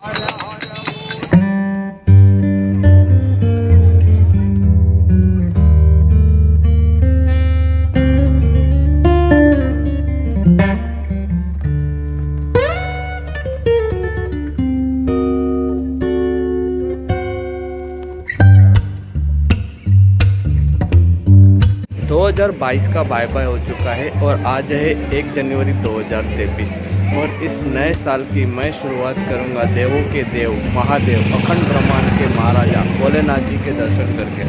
2022 का bye bye हो चुका है और आज है 1 जनवरी 2023 और इस नए साल की मैं शुरुआत करूंगा देवों के देव महादेव अखंड ब्रह्मांड के महाराजा भोलेनाथ जी के दर्शन करके।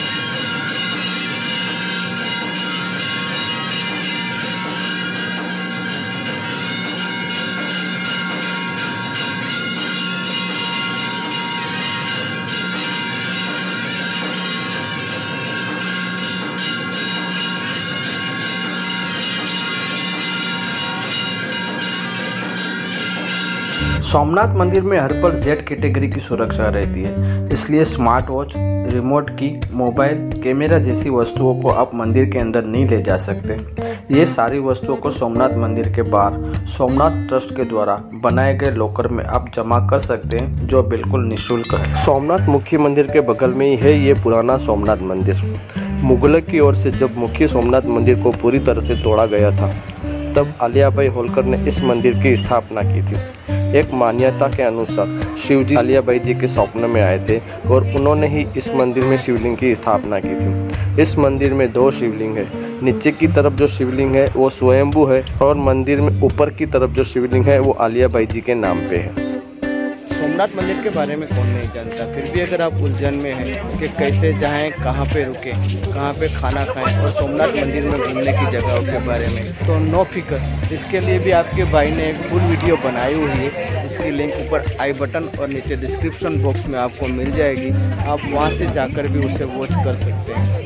सोमनाथ मंदिर में हर पल जेड कैटेगरी की सुरक्षा रहती है, इसलिए स्मार्ट वॉच, रिमोट की, मोबाइल, कैमरा जैसी वस्तुओं को आप मंदिर के अंदर नहीं ले जा सकते। ये सारी वस्तुओं को सोमनाथ मंदिर के बाहर सोमनाथ ट्रस्ट के द्वारा बनाए गए लॉकर में आप जमा कर सकते हैं, जो बिल्कुल निःशुल्क है। सोमनाथ मुख्य मंदिर के बगल में ही है ये पुराना सोमनाथ मंदिर। मुगलों की ओर से जब मुख्य सोमनाथ मंदिर को पूरी तरह से तोड़ा गया था, तब अलियाबाई होलकर ने इस मंदिर की स्थापना की थी। एक मान्यता के अनुसार शिवजी अलियाबाई जी के स्वप्न में आए थे और उन्होंने ही इस मंदिर में शिवलिंग की स्थापना की थी। इस मंदिर में 2 शिवलिंग है। नीचे की तरफ जो शिवलिंग है वो स्वयंभू है और मंदिर में ऊपर की तरफ जो शिवलिंग है वो अलियाबाई जी के नाम पे है। सोमनाथ मंदिर के बारे में कौन नहीं जानता, फिर भी अगर आप उलझन में हैं कि कैसे जाएं, कहां पे रुकें, कहां पे खाना खाएं और सोमनाथ मंदिर में घूमने की जगहों के बारे में, तो नो फिक्र, इसके लिए भी आपके भाई ने एक फुल वीडियो बनाई हुई है, जिसकी लिंक ऊपर आई बटन और नीचे डिस्क्रिप्शन बॉक्स में आपको मिल जाएगी। आप वहां से जाकर भी उसे वॉच कर सकते हैं।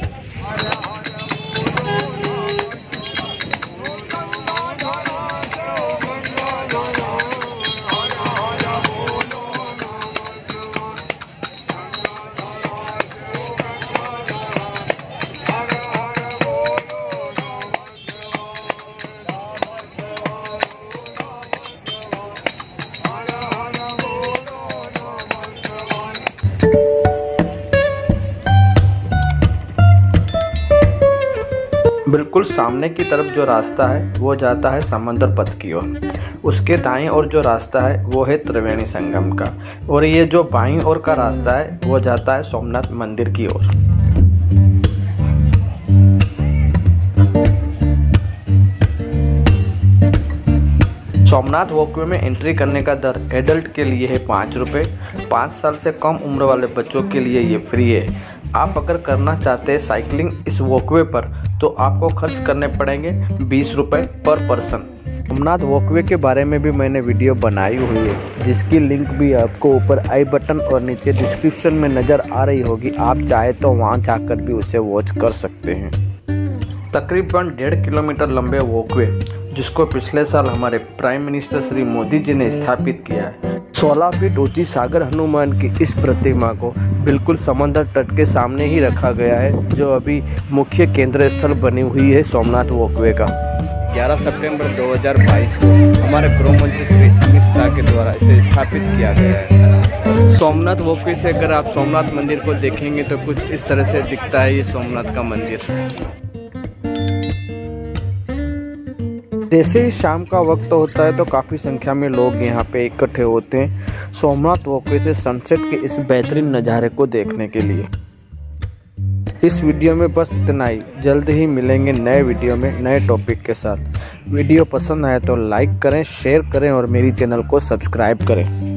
बिल्कुल सामने की तरफ जो रास्ता है वो जाता है समंदर पथ की ओर। उसके दाएं ओर जो रास्ता है वो है त्रिवेणी संगम का, और ये जो बाईं ओर का रास्ता है वो जाता है सोमनाथ मंदिर की ओर। सोमनाथ वॉकवे में एंट्री करने का दर एडल्ट के लिए है 5 रुपये। 5 साल से कम उम्र वाले बच्चों के लिए ये फ्री है। आप अगर करना चाहते हैं साइकिलिंग इस वॉकवे पर, तो आपको खर्च करने पड़ेंगे 20 रुपये पर पर्सन। सोमनाथ वॉकवे के बारे में भी मैंने वीडियो बनाई हुई है, जिसकी लिंक भी आपको ऊपर आई बटन और नीचे डिस्क्रिप्शन में नज़र आ रही होगी। आप चाहे तो वहां जाकर भी उसे वॉच कर सकते हैं। तकरीबन 1.5 किलोमीटर लंबे वॉकवे, जिसको पिछले साल हमारे प्राइम मिनिस्टर श्री मोदी जी ने स्थापित किया है। 16 फीट ऊंची सागर हनुमान की इस प्रतिमा को बिल्कुल समंदर तट के सामने ही रखा गया है, जो अभी मुख्य केंद्र स्थल बनी हुई है सोमनाथ वॉकवे का। 11 सितंबर 2022 को हमारे गृह मंत्री श्री अमित शाह के द्वारा इसे स्थापित किया गया है। सोमनाथ वॉकवे से अगर आप सोमनाथ मंदिर को देखेंगे तो कुछ इस तरह से दिखता है ये सोमनाथ का मंदिर। जैसे ही शाम का वक्त होता है तो काफ़ी संख्या में लोग यहाँ पे इकट्ठे होते हैं सोमनाथ वॉकवे से सनसेट के इस बेहतरीन नज़ारे को देखने के लिए। इस वीडियो में बस इतना ही। जल्द ही मिलेंगे नए वीडियो में नए टॉपिक के साथ। वीडियो पसंद आए तो लाइक करें, शेयर करें और मेरी चैनल को सब्सक्राइब करें।